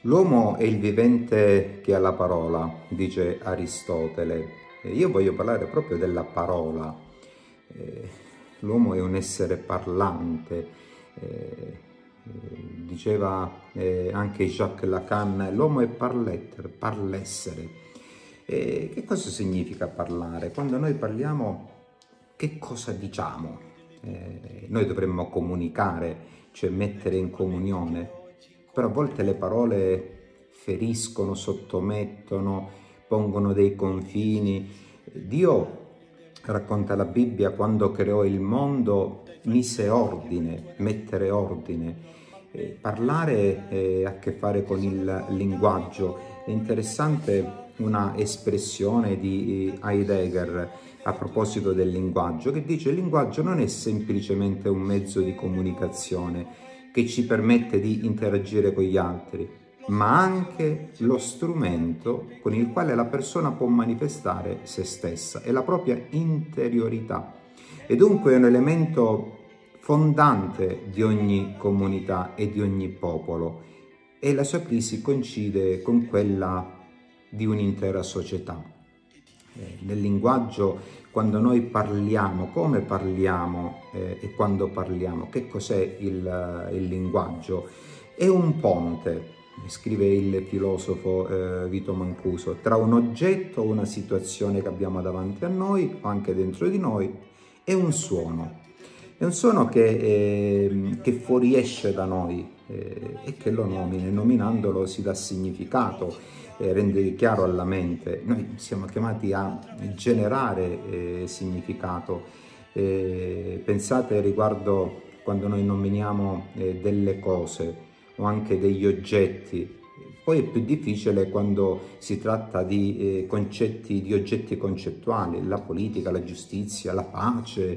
L'uomo è il vivente che ha la parola, dice Aristotele. Io voglio parlare proprio della parola. L'uomo è un essere parlante. Diceva anche Jacques Lacan, l'uomo è parletter, parlessere. Che cosa significa parlare? Quando noi parliamo, che cosa diciamo? Noi dovremmo comunicare, cioè mettere in comunione. Però a volte le parole feriscono, sottomettono, pongono dei confini. Dio, racconta la Bibbia, quando creò il mondo mise ordine, mettere ordine. Parlare ha a che fare con il linguaggio. È interessante una espressione di Heidegger a proposito del linguaggio, che dice: il linguaggio non è semplicemente un mezzo di comunicazione che ci permette di interagire con gli altri, ma anche lo strumento con il quale la persona può manifestare se stessa e la propria interiorità. E dunque è un elemento fondante di ogni comunità e di ogni popolo, e la sua crisi coincide con quella di un'intera società. Nel linguaggio, quando noi parliamo, come parliamo e quando parliamo, che cos'è il linguaggio? È un ponte, scrive il filosofo Vito Mancuso, tra un oggetto o una situazione che abbiamo davanti a noi o anche dentro di noi e un suono. È un suono che fuoriesce da noi e che lo nomina, e nominandolo si dà significato, rende chiaro alla mente. Noi siamo chiamati a generare significato. Pensate riguardo quando noi nominiamo delle cose o anche degli oggetti. Poi è più difficile quando si tratta di concetti, di oggetti concettuali, la politica, la giustizia, la pace,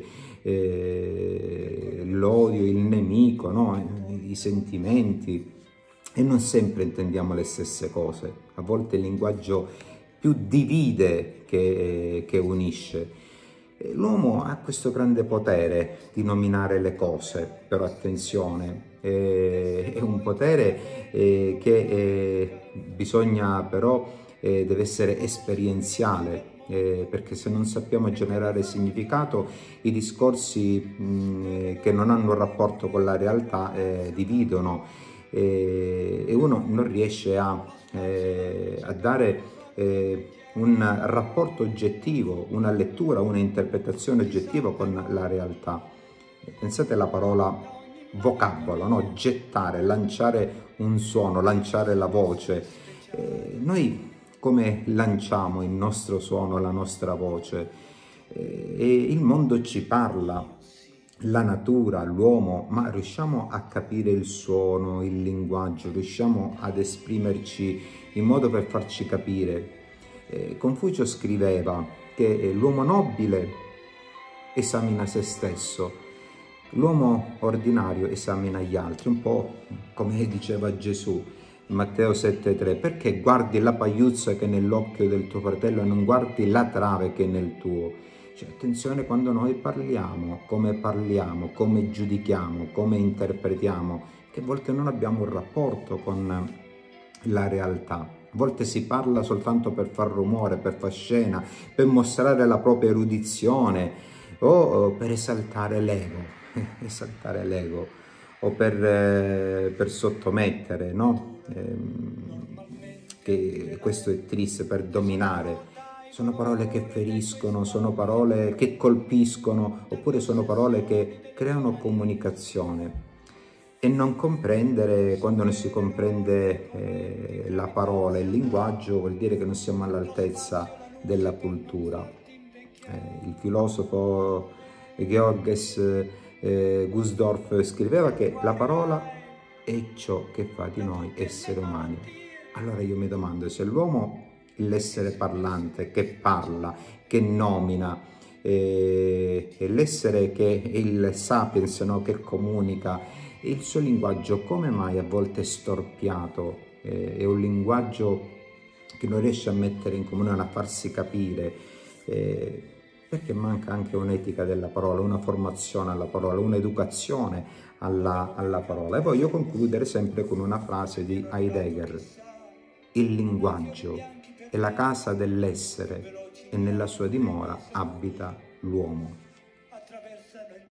l'odio, il nemico, no? I sentimenti. E non sempre intendiamo le stesse cose. A volte il linguaggio più divide che unisce. L'uomo ha questo grande potere di nominare le cose, però attenzione, è un potere che bisogna però, deve essere esperienziale, perché se non sappiamo generare significato, i discorsi che non hanno un rapporto con la realtà dividono, e uno non riesce a dare un rapporto oggettivo, una lettura, una interpretazione oggettiva con la realtà. Pensate alla parola vocabolo, no? Gettare, lanciare un suono, lanciare la voce. Noi come lanciamo il nostro suono, la nostra voce? Il mondo ci parla, la natura, l'uomo, ma riusciamo a capire il suono, il linguaggio, riusciamo ad esprimerci in modo per farci capire. Confucio scriveva che l'uomo nobile esamina se stesso, l'uomo ordinario esamina gli altri, un po' come diceva Gesù in Matteo 7,3: perché guardi la pagliuzza che è nell'occhio del tuo fratello e non guardi la trave che è nel tuo? Cioè, attenzione quando noi parliamo, come giudichiamo, come interpretiamo, che a volte non abbiamo un rapporto con la realtà. A volte si parla soltanto per far rumore, per far scena, per mostrare la propria erudizione o per esaltare l'ego, o per sottomettere, no? Che questo è triste, per dominare. Sono parole che feriscono, sono parole che colpiscono, oppure sono parole che creano comunicazione. E non comprendere, quando non si comprende la parola, il linguaggio, vuol dire che non siamo all'altezza della cultura. Il filosofo Georges Gusdorf scriveva che la parola è ciò che fa di noi esseri umani. Allora io mi domando, se l'uomo, l'essere parlante, che parla, che nomina, l'essere che è il sapiens, no? Che comunica, il suo linguaggio come mai a volte è storpiato, è un linguaggio che non riesce a mettere in comune, a farsi capire, perché manca anche un'etica della parola, una formazione alla parola, un'educazione alla parola. E voglio concludere sempre con una frase di Heidegger: il linguaggio è la casa dell'essere e nella sua dimora abita l'uomo.